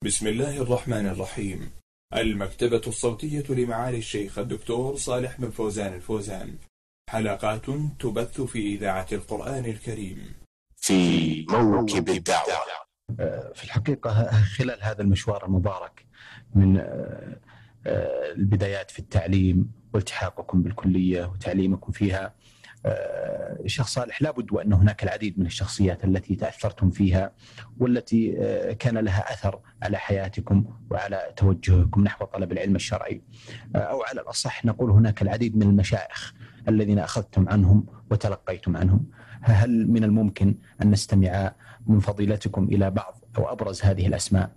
بسم الله الرحمن الرحيم. المكتبة الصوتية لمعالي الشيخ الدكتور صالح بن فوزان الفوزان. حلقات تبث في إذاعة القرآن الكريم في موكب الدعوة. في الحقيقة خلال هذا المشوار المبارك من البدايات في التعليم والتحاقكم بالكلية وتعليمكم فيها، شيخ صالح، لابد وأن هناك العديد من الشخصيات التي تأثرتم فيها والتي كان لها أثر على حياتكم وعلى توجهكم نحو طلب العلم الشرعي، أو على الأصح نقول هناك العديد من المشايخ الذين أخذتم عنهم وتلقيتم عنهم. هل من الممكن أن نستمع من فضيلتكم إلى بعض أو أبرز هذه الأسماء؟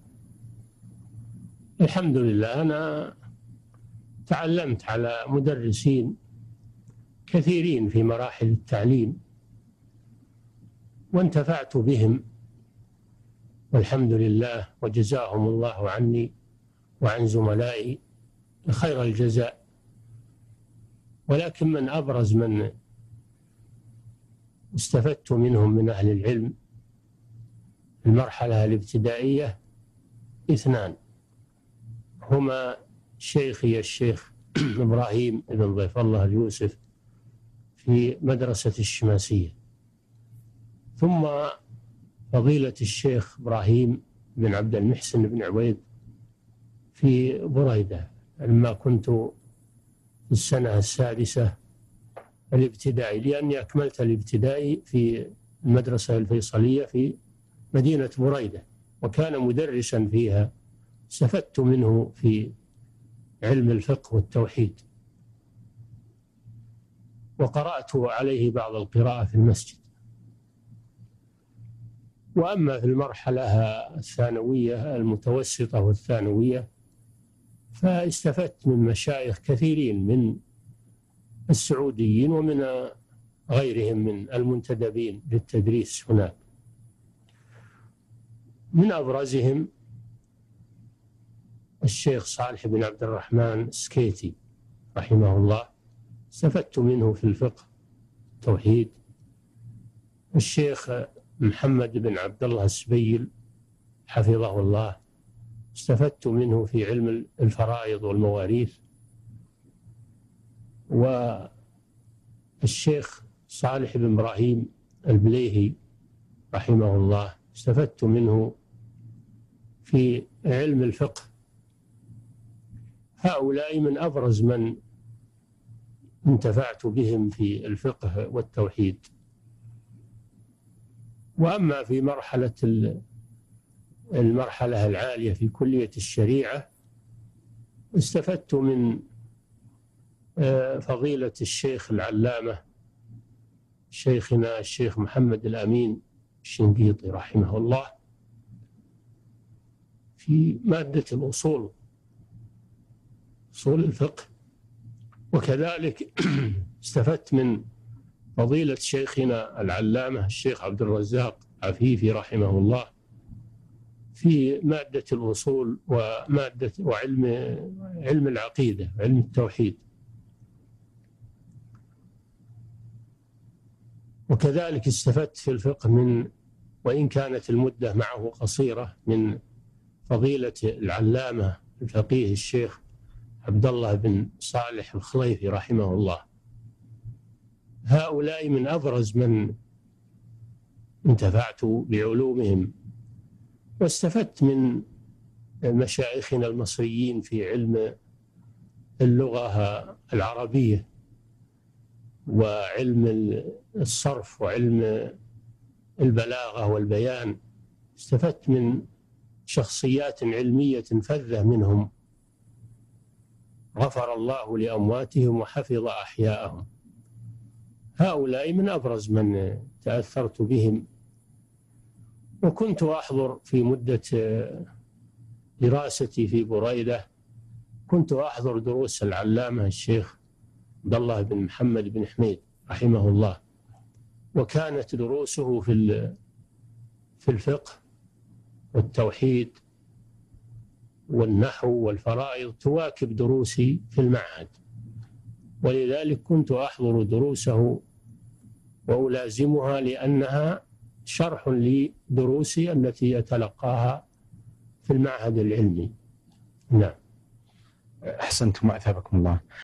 الحمد لله، أنا تعلمت على مدرسين كثيرين في مراحل التعليم وانتفعت بهم والحمد لله، وجزاهم الله عني وعن زملائي خير الجزاء. ولكن من أبرز من استفدت منهم من أهل العلم في المرحلة الابتدائية اثنان، هما شيخي الشيخ إبراهيم بن ضيف الله اليوسف في مدرسة الشماسية، ثم فضيلة الشيخ إبراهيم بن عبد المحسن بن عويد في بريدة لما كنت في السنة السادسة الابتدائي، لأني أكملت الابتدائي في المدرسة الفيصلية في مدينة بريدة، وكان مدرسا فيها، استفدت منه في علم الفقه والتوحيد، وقرأت عليه بعض القراءة في المسجد. وأما في المرحلة الثانوية المتوسطة والثانوية فاستفدت من مشايخ كثيرين من السعوديين ومن غيرهم من المنتدبين للتدريس هناك. من أبرزهم الشيخ صالح بن عبد الرحمن السكيتي رحمه الله، استفدت منه في الفقه التوحيد. الشيخ محمد بن عبد الله السبيل حفظه الله، استفدت منه في علم الفرائض والمواريث. والشيخ صالح بن إبراهيم البليهي رحمه الله، استفدت منه في علم الفقه. هؤلاء من أبرز من انتفعت بهم في الفقه والتوحيد. وأما في المرحلة العالية في كلية الشريعة، استفدت من فضيلة الشيخ العلامة شيخنا الشيخ محمد الأمين الشنقيطي رحمه الله في مادة الأصول، أصول الفقه. وكذلك استفدت من فضيلة شيخنا العلامة الشيخ عبد الرزاق عفيفي رحمه الله في مادة الأصول علم العقيدة، علم التوحيد. وكذلك استفدت في الفقه وإن كانت المدة معه قصيرة، من فضيلة العلامة الفقيه الشيخ عبد الله بن صالح الخليفي رحمه الله. هؤلاء من أبرز من انتفعت بعلومهم. واستفدت من مشايخنا المصريين في علم اللغة العربية وعلم الصرف وعلم البلاغة والبيان. استفدت من شخصيات علمية فذة منهم، غفر الله لأمواتهم وحفظ أحياءهم. هؤلاء من أبرز من تأثرت بهم. وكنت أحضر في مدة دراستي في بريدة، كنت أحضر دروس العلامة الشيخ عبد الله بن محمد بن حميد رحمه الله، وكانت دروسه في الفقه والتوحيد والنحو والفرائض تواكب دروسي في المعهد، ولذلك كنت أحضر دروسه وألازمها، لأنها شرح لدروسي التي أتلقاها في المعهد العلمي. نعم. أحسنتم وأثابكم الله.